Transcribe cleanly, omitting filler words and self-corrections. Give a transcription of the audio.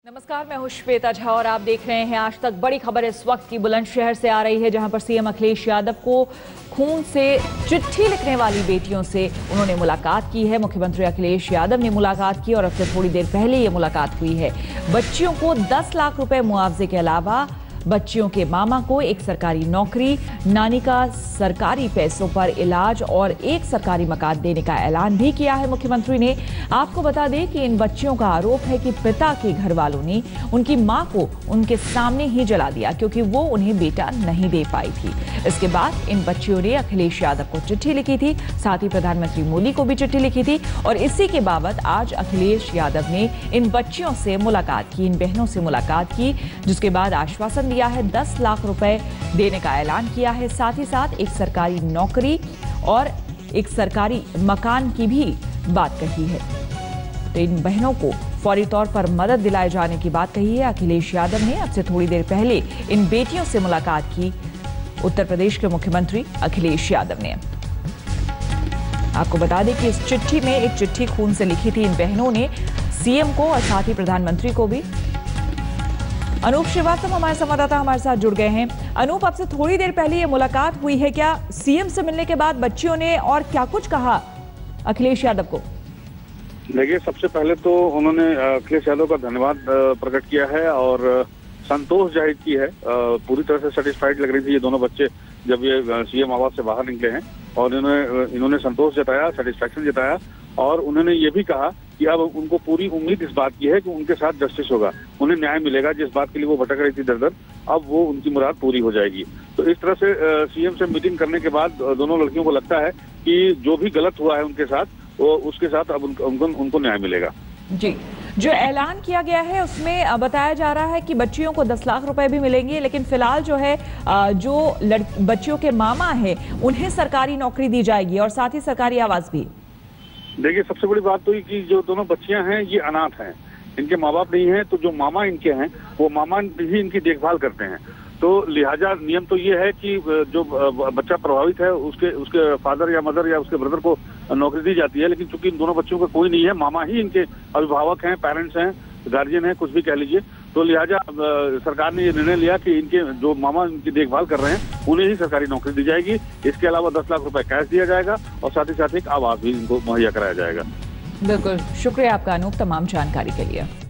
नमस्कार, मैं हूं श्वेता झा और आप देख रहे हैं आज तक। बड़ी खबर इस वक्त की बुलंदशहर से आ रही है, जहां पर सीएम अखिलेश यादव को खून से चिट्ठी लिखने वाली बेटियों से उन्होंने मुलाकात की है। मुख्यमंत्री अखिलेश यादव ने मुलाकात की और अब से थोड़ी देर पहले ये मुलाकात हुई है। बच्चियों को 10 लाख रुपए मुआवजे के अलावा बच्चियों के मामा को एक सरकारी नौकरी, नानी का सरकारी पैसों पर इलाज और एक सरकारी मकान देने का ऐलान भी किया है मुख्यमंत्री ने। आपको बता दें कि इन बच्चियों का आरोप है कि पिता के घर वालों ने उनकी मां को उनके सामने ही जला दिया क्योंकि वो उन्हें बेटा नहीं दे पाई थी। इसके बाद इन बच्चियों ने अखिलेश यादव को चिट्ठी लिखी थी, साथ ही प्रधानमंत्री मोदी को भी चिट्ठी लिखी थी और इसी के बाबत आज अखिलेश यादव ने इन बच्चियों से मुलाकात की, इन बहनों से मुलाकात की, जिसके बाद आश्वासन दिया है, 10 लाख रुपए देने का ऐलान किया है, साथ ही साथ एक सरकारी नौकरी और एक सरकारी मकान की भी बात कही है। तो इन बहनों को फौरी तौर पर मदद दिलाए जाने की बात कही है। अखिलेश यादव ने अब से थोड़ी देर पहले इन बेटियों से मुलाकात की, उत्तर प्रदेश के मुख्यमंत्री अखिलेश यादव ने। आपको बता दें कि इस चिट्ठी में एक चिट्ठी खून से लिखी थी इन बहनों ने सीएम को और साथ ही प्रधानमंत्री को भी। अनूप श्रीवास्तव हमारे संवाददाता हमारे साथ जुड़ गए हैं। अनूप, अब से थोड़ी देर पहले ये मुलाकात हुई है, क्या सीएम से मिलने के बाद बच्चियों ने और क्या कुछ कहा अखिलेश यादव को? देखिए, सबसे पहले तो उन्होंने अखिलेश यादव का धन्यवाद प्रकट किया है और संतोष जाहिर की है। पूरी तरह से सेटिस्फाइड लग रही थी ये दोनों बच्चे जब ये सीएम आवास से बाहर निकले हैं और इन्होंने संतोष जताया, सेटिस्फैक्शन जताया और उन्होंने ये भी कहा कि अब उनको पूरी उम्मीद इस बात की है कि उनके साथ जस्टिस होगा, उन्हें न्याय मिलेगा। जिस बात के लिए वो भटक रही थी दर दर, अब वो उनकी मुराद पूरी हो जाएगी। तो इस तरह से सीएम से मीटिंग करने के बाद दोनों लड़कियों को लगता है कि जो भी गलत हुआ है उनके साथ, वो उसके साथ अब उनको न्याय मिलेगा। जी, जो ऐलान किया गया है उसमें बताया जा रहा है कि बच्चियों को 10 लाख रुपए भी मिलेंगे, लेकिन फिलहाल जो है जो बच्चियों के मामा है उन्हें सरकारी नौकरी दी जाएगी और साथ ही सरकारी आवास भी। देखिए, सबसे बड़ी बात तो ये कि जो दोनों बच्चियां हैं ये अनाथ हैं, इनके माँ बाप नहीं हैं, तो जो मामा इनके हैं वो मामा भी इनकी देखभाल करते हैं। तो लिहाजा नियम तो ये है कि जो बच्चा प्रभावित है उसके फादर या मदर या उसके ब्रदर को नौकरी दी जाती है, लेकिन चूंकि इन दोनों बच्चों का कोई नहीं है, मामा ही इनके अभिभावक हैं, पेरेंट्स हैं, गार्जियन हैं, कुछ भी कह लीजिए। तो लिहाजा सरकार ने ये निर्णय लिया कि इनके जो मामा इनकी देखभाल कर रहे हैं उन्हें ही सरकारी नौकरी दी जाएगी। इसके अलावा 10 लाख रुपए कैश दिया जाएगा और साथ ही साथ एक आवास भी इनको मुहैया कराया जाएगा। बिल्कुल, शुक्रिया आपका अनूप तमाम जानकारी के लिए।